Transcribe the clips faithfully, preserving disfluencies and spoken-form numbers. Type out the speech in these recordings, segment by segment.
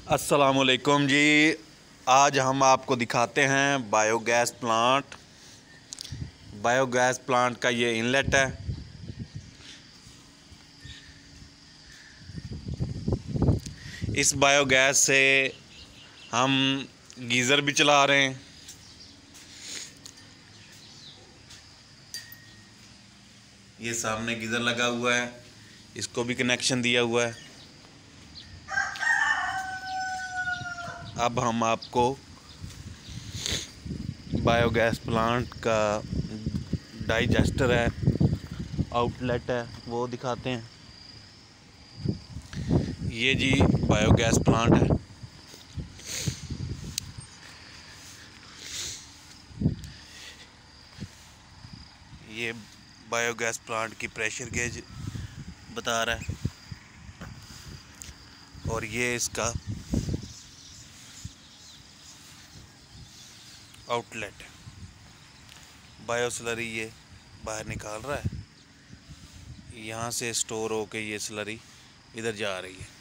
अस्सलामुअलैकुम जी। आज हम आपको दिखाते हैं बायोगैस प्लांट। बायोगैस प्लांट का ये इनलेट है। इस बायोगैस से हम गीज़र भी चला रहे हैं। ये सामने गीज़र लगा हुआ है, इसको भी कनेक्शन दिया हुआ है। अब हम आपको बायोगैस प्लांट का डाइजेस्टर है, आउटलेट है, वो दिखाते हैं। ये जी बायोगैस प्लांट है। ये बायोगैस प्लांट की प्रेशर गेज बता रहा है और ये इसका आउटलेट है। बायो स्लरी ये बाहर निकाल रहा है, यहाँ से स्टोर होके ये स्लरी इधर जा रही है।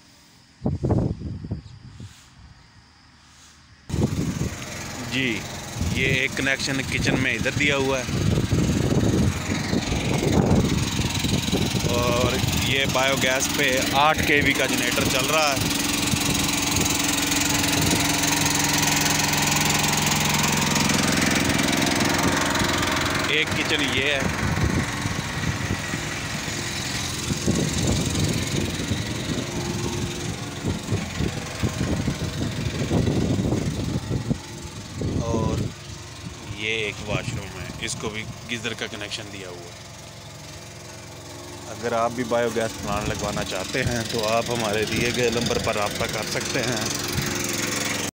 जी ये एक कनेक्शन किचन में इधर दिया हुआ है और ये बायोगैस पे आठ के वी का जनरेटर चल रहा है। एक किचन ये है, और ये एक वाशरूम है, इसको भी गीज़र का कनेक्शन दिया हुआ है। अगर आप भी बायोगैस प्लांट लगवाना चाहते हैं तो आप हमारे दिए गए नंबर पर रब्ता कर सकते हैं।